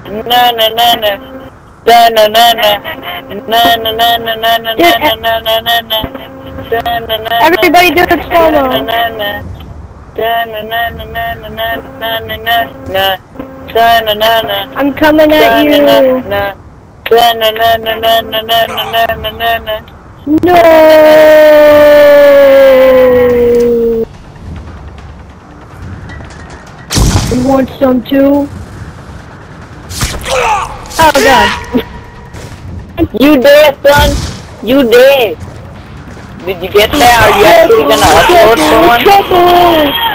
na na na na. Da na na na. Na na na na na na na na na na na. Da na na. Everybody do it slow-mo. Da na na. Da na na na na na na na na na. Da na na na. I'm coming at you. Da na na na na na na na na na na. No. You want some too? Oh god. You dead, son? You dead? Did you get that? Are you actually gonna upload someone?